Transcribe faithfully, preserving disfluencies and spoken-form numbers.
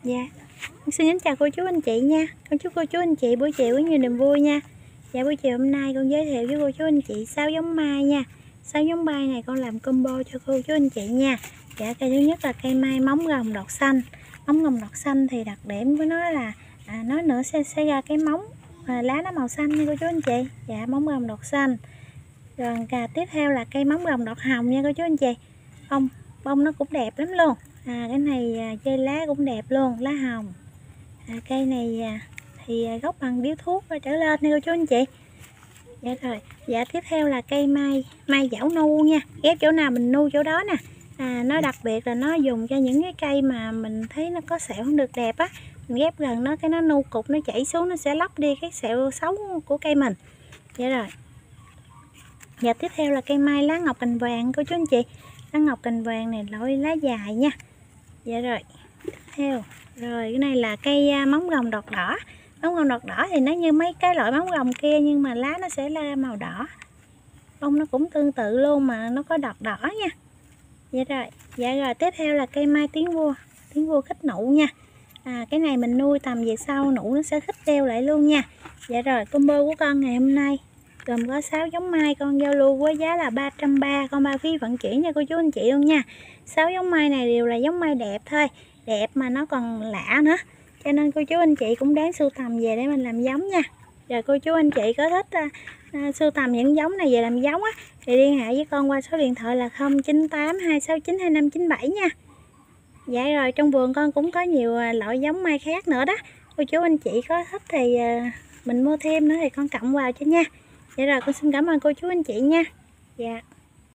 Dạ, con xin kính chào cô chú anh chị nha. Con chúc cô chú anh chị buổi chiều có nhiều niềm vui nha. Dạ, buổi chiều hôm nay con giới thiệu với cô chú anh chị sáu giống mai nha. Sáu giống mai này con làm combo cho cô chú anh chị nha. Dạ, cây thứ nhất là cây mai móng gồng đọt xanh. Móng gồng đọt xanh thì đặc điểm của nó là à, nó nữa sẽ, sẽ ra cái móng và lá nó màu xanh nha cô chú anh chị. Dạ, móng gồng đọt xanh. Rồi à, tiếp theo là cây móng gồng đọt hồng nha cô chú anh chị. Bông bông nó cũng đẹp lắm luôn. À, cái này à, chơi lá cũng đẹp luôn, lá hồng. À, cây này à, thì à, gốc bằng điếu thuốc rồi trở lên nha cô chú anh chị. Dạ rồi, dạ tiếp theo là cây mai mai dảo nu nha, ghép chỗ nào mình nu chỗ đó nè. À, nó đặc biệt là nó dùng cho những cái cây mà mình thấy nó có sẹo không được đẹp á, mình ghép gần nó cái nó nu cục nó chảy xuống nó sẽ lấp đi cái sẹo xấu của cây mình. Dạ rồi. Dạ tiếp theo là cây mai lá ngọc cành vàng cô chú anh chị. Lá ngọc cành vàng này loại lá dài nha. Dạ rồi. Tiếp theo, rồi cái này là cây móng gồng đọt đỏ. Móng gồng đọt đỏ thì nó như mấy cái loại móng gồng kia nhưng mà lá nó sẽ là màu đỏ. Bông nó cũng tương tự luôn mà nó có đọt đỏ nha. Dạ rồi. Dạ rồi tiếp theo là cây mai tiếng vua. Tiếng vua khích nụ nha. À, cái này mình nuôi tầm về sau nụ nó sẽ khích đeo lại luôn nha. Dạ rồi, combo của con ngày hôm nay gồm có sáu giống mai, con giao lưu với giá là ba trăm ba mươi, con bao phí vận chuyển nha cô chú anh chị luôn nha. Sáu giống mai này đều là giống mai đẹp thôi, đẹp mà nó còn lạ nữa, cho nên cô chú anh chị cũng đáng sưu tầm về để mình làm giống nha. Rồi cô chú anh chị có thích uh, uh, sưu tầm những giống này về làm giống á thì liên hệ với con qua số điện thoại là không chín tám hai sáu chín hai năm chín bảy nha. Dạ rồi, trong vườn con cũng có nhiều uh, loại giống mai khác nữa đó, cô chú anh chị có thích thì uh, mình mua thêm nữa thì con cộng vào cho nha. Vậy rồi con xin cảm ơn cô chú anh chị nha. Dạ.